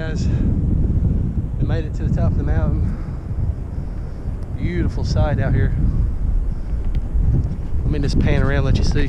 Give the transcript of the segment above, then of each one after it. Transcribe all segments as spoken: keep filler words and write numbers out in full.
guys, we made it to the top of the mountain. Beautiful sight out here. Let me just pan around, let you see.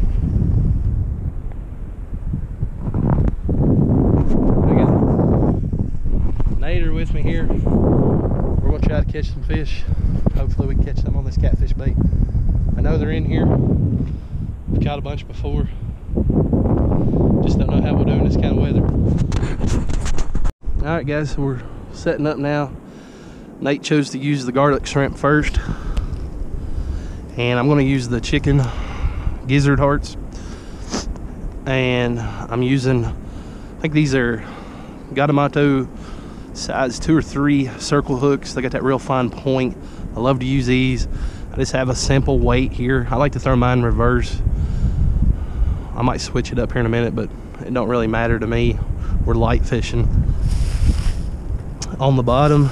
I got Nader with me here. We're gonna try to catch some fish. Hopefully we can catch some on this catfish bait. I know they're in here. We've caught a bunch before. Just don't know how we'll do in this kind of weather. Alright guys, so we're setting up now. Nate chose to use the garlic shrimp first. And I'm gonna use the chicken gizzard hearts. And I'm using, I think these are Gatamato size two or three circle hooks. They got that real fine point. I love to use these. I just have a simple weight here. I like to throw mine in reverse. I might switch it up here in a minute, but it don't really matter to me. We're light fishing. On the bottom,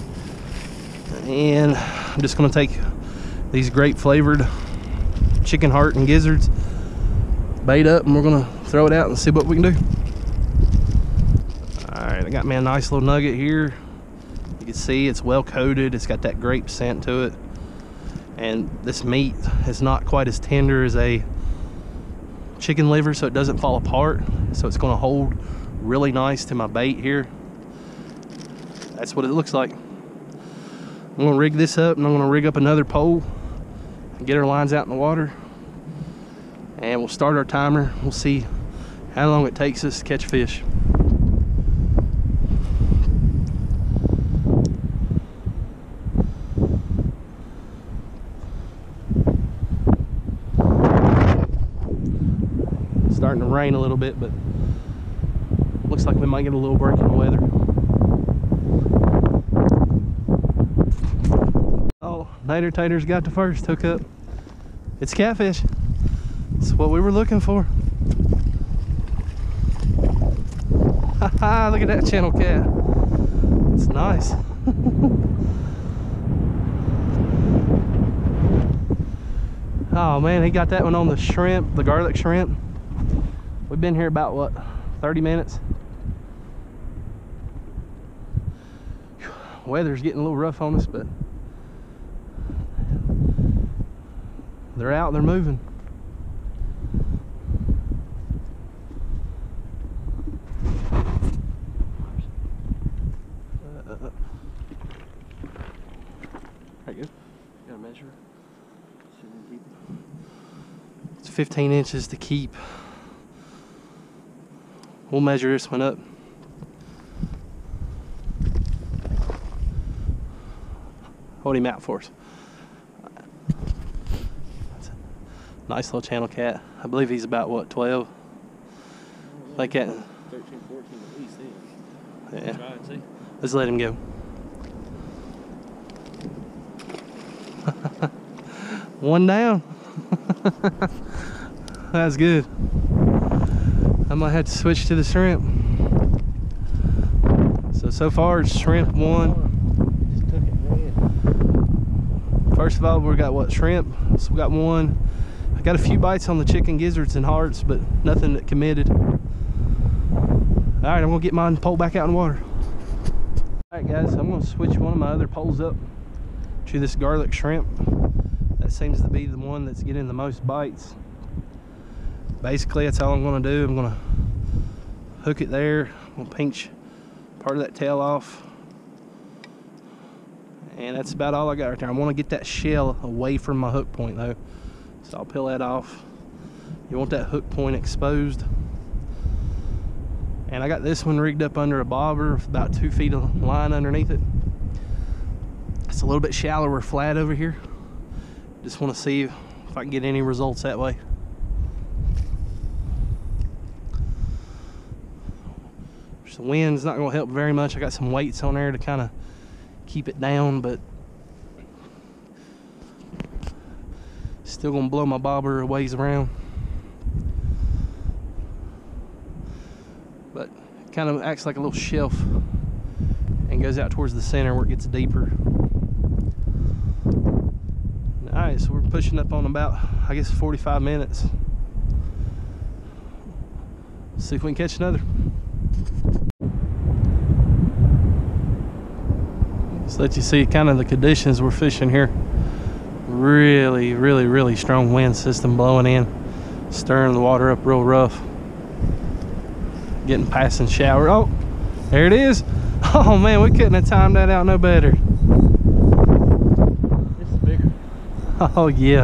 and I'm just gonna take these grape flavored chicken heart and gizzards, bait up, and we're gonna throw it out and see what we can do. All right, I got me a nice little nugget here. You can see it's well coated. It's got that grape scent to it, and this meat is not quite as tender as a chicken liver, so it doesn't fall apart. So it's gonna hold really nice to my bait here. That's what it looks like. I'm gonna rig this up, and I'm gonna rig up another pole and get our lines out in the water, and we'll start our timer. We'll see how long it takes us to catch fish. Starting to rain a little bit, but looks like we might get a little break in the weather. Oh, Nader Tater's got the first hook up. It's catfish. It's what we were looking for. Haha, look at that channel cat. It's nice. Oh man, he got that one on the shrimp, the garlic shrimp. We've been here about, what, thirty minutes? Weather's getting a little rough on us, but they're out, they're moving. Uh, uh, right, good. Gotta measure. It's fifteen inches to keep. We'll measure this one up. Hold him out for us. That's a nice little channel cat. I believe he's about, what, twelve? Like that. thirteen, fourteen at least then. Yeah. Try and see. Let's let him go. One down. That's good. I might have to switch to the shrimp. So, so far it's shrimp one. Just took it red. First of all, we got what, shrimp? So we got one. I got a few bites on the chicken gizzards and hearts, but nothing that committed. All right, I'm gonna get mine pole back out in the water. All right guys, I'm gonna switch one of my other poles up to this garlic shrimp. That seems to be the one that's getting the most bites. Basically, that's all I'm gonna do. I'm gonna hook it there. I'm gonna pinch part of that tail off. And that's about all I got right there. I wanna get that shell away from my hook point though. So I'll peel that off. You want that hook point exposed. And I got this one rigged up under a bobber, about two feet of line underneath it. It's a little bit shallower flat over here. Just wanna see if I can get any results that way. The wind's not going to help very much. I got some weights on there to kind of keep it down, but still going to blow my bobber a ways around. But it kind of acts like a little shelf and goes out towards the center where it gets deeper. Alright, so we're pushing up on about, I guess, forty-five minutes. See if we can catch another. Just let you see kind of the conditions we're fishing here. Really, really, really strong wind system blowing in, stirring the water up real rough. Getting passing shower. Oh, there it is. Oh man, we couldn't have timed that out no better. This is bigger. Oh yeah.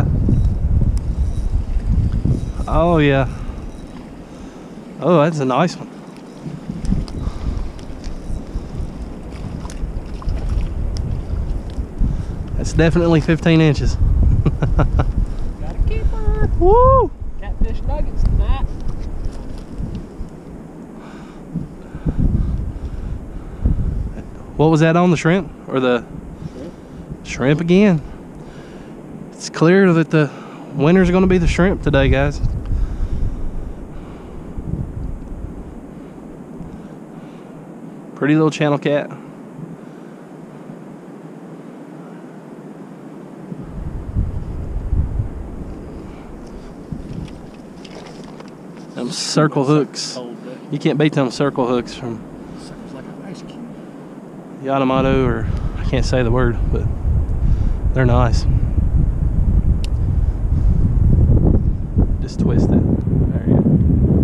Oh yeah. Oh, that's a nice one. That's definitely fifteen inches. Got a keeper. Woo! Catfish nuggets tonight. What was that on, the shrimp? Or the Shrimp. Shrimp again? It's clear that the winner's gonna be the shrimp today, guys. Pretty little channel cat. Them circle hooks. Cold, but You can't beat them circle hooks from sucker's like an ice cube. Yamamoto, or I can't say the word, but they're nice. Just twist it. There you go.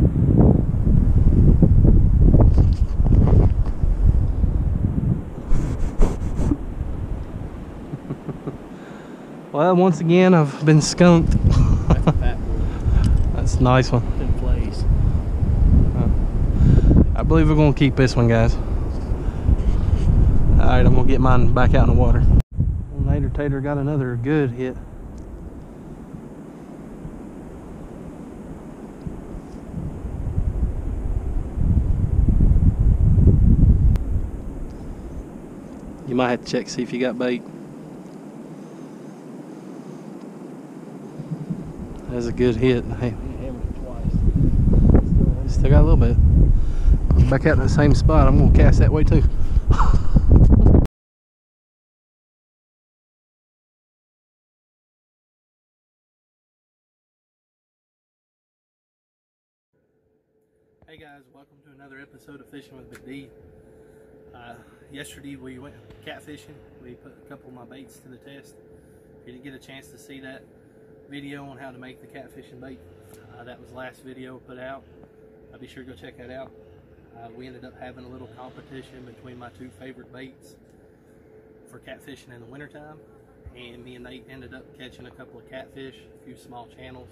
Well, once again, I've been skunked. That's a fat boy. That's a nice one. Thin flays. I believe we're gonna keep this one, guys. All right, I'm gonna get mine back out in the water. Nader Tater got another good hit. You might have to check, see if you got bait. That's a good hit. Hey, You hammered it twice. still got a little bit. Back out in the same spot. I'm gonna cast that way too. Hey guys, welcome to another episode of Fishing with Big D. Uh, yesterday we went catfishing. We put a couple of my baits to the test. If you didn't get a chance to see that video on how to make the catfishing bait, uh, that was the last video put out. Uh, be sure to go check that out. Uh, we ended up having a little competition between my two favorite baits for catfishing in the wintertime, and me and Nate ended up catching a couple of catfish, a few small channels,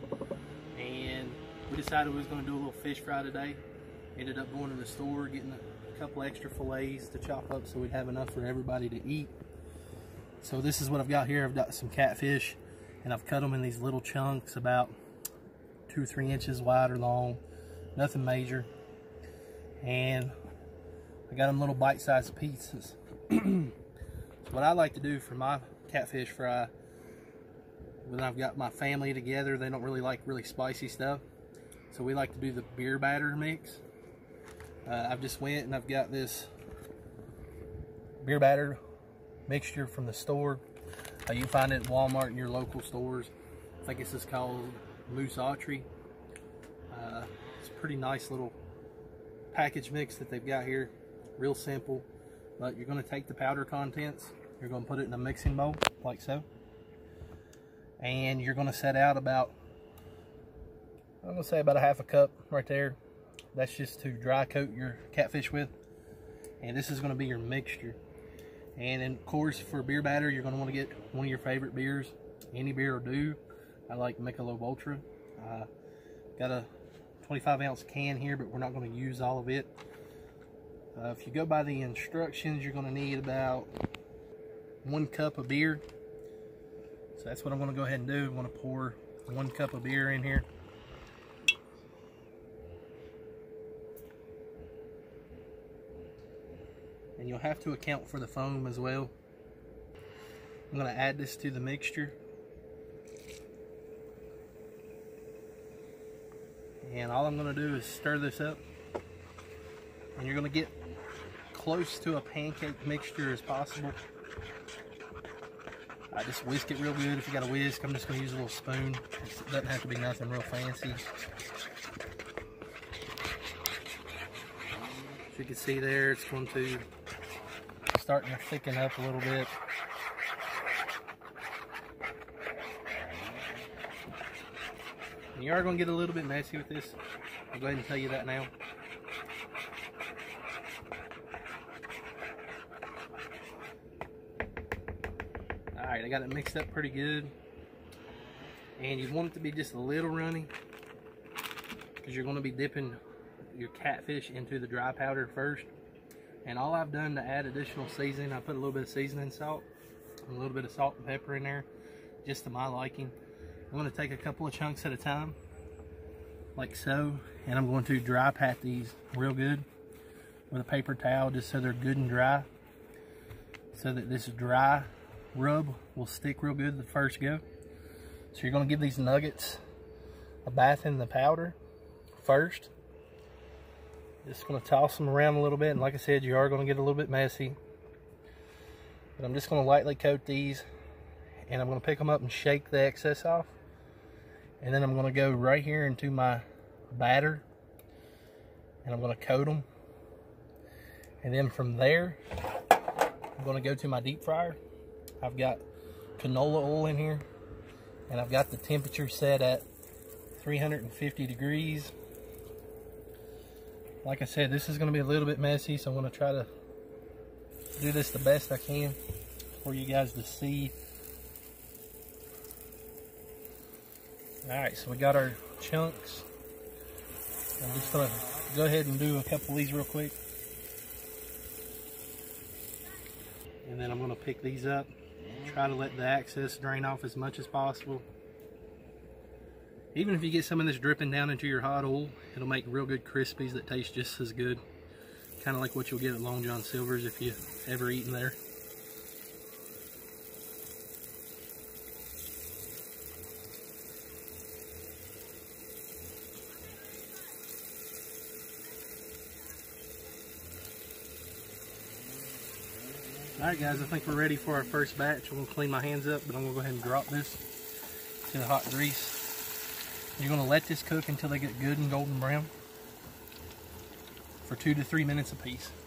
and we decided we was going to do a little fish fry today. Ended up going to the store, getting a couple extra fillets to chop up so we'd have enough for everybody to eat. So this is what I've got here. I've got some catfish, and I've cut them in these little chunks about two or three inches wide or long, nothing major. And I got them little bite-sized pieces. So what I like to do for my catfish fry, when I've got my family together, they don't really like really spicy stuff, so we like to do the beer batter mix. uh, I've just went and I've got this beer batter mixture from the store. Uh, you can find it at Walmart and your local stores. I think this is called Moose Autry. Uh, it's a pretty nice little package mix that they've got here. Real simple, but you're going to take the powder contents, you're going to put it in a mixing bowl like so, and you're going to set out about, I'm going to say about a half a cup right there. That's just to dry coat your catfish with, and this is going to be your mixture. And then of course for beer batter, you're going to want to get one of your favorite beers. Any beer will do. I like Michelob Ultra. Uh, got a twenty-five ounce can here, but we're not going to use all of it. Uh, if you go by the instructions, you're going to need about one cup of beer. So that's what I'm going to go ahead and do. I'm going to pour one cup of beer in here. And you'll have to account for the foam as well. I'm going to add this to the mixture. And all I'm going to do is stir this up. And you're going to get close to a pancake mixture as possible. I just whisk it real good. If you got a whisk, I'm just going to use a little spoon. It doesn't have to be nothing real fancy. As you can see there, it's going to starting to thicken up a little bit. And you are going to get a little bit messy with this. I'll go ahead and tell you that now. Alright, I got it mixed up pretty good. And you want it to be just a little runny, because you're going to be dipping your catfish into the dry powder first. And all I've done to add additional seasoning, I put a little bit of seasoning salt, a little bit of salt and pepper in there, just to my liking. I'm going to take a couple of chunks at a time, like so, and I'm going to dry pat these real good with a paper towel, just so they're good and dry, so that this dry rub will stick real good the first go. So you're going to give these nuggets a bath in the powder first. Just going to toss them around a little bit, and like I said, you are going to get a little bit messy. But I'm just going to lightly coat these, and I'm going to pick them up and shake the excess off. And then I'm going to go right here into my batter, and I'm going to coat them. And then from there, I'm going to go to my deep fryer. I've got canola oil in here, and I've got the temperature set at three hundred fifty degrees. Like I said, this is going to be a little bit messy, so I'm going to try to do this the best I can for you guys to see. Alright, so we got our chunks. I'm just going to go ahead and do a couple of these real quick. And then I'm going to pick these up. Try to let the excess drain off as much as possible. Even if you get some of this dripping down into your hot oil, it'll make real good crispies that taste just as good. Kind of like what you'll get at Long John Silver's if you ever eaten there. Alright guys, I think we're ready for our first batch. I'm going to clean my hands up, but I'm going to go ahead and drop this to the hot grease. You're going to let this cook until they get good and golden brown for two to three minutes apiece.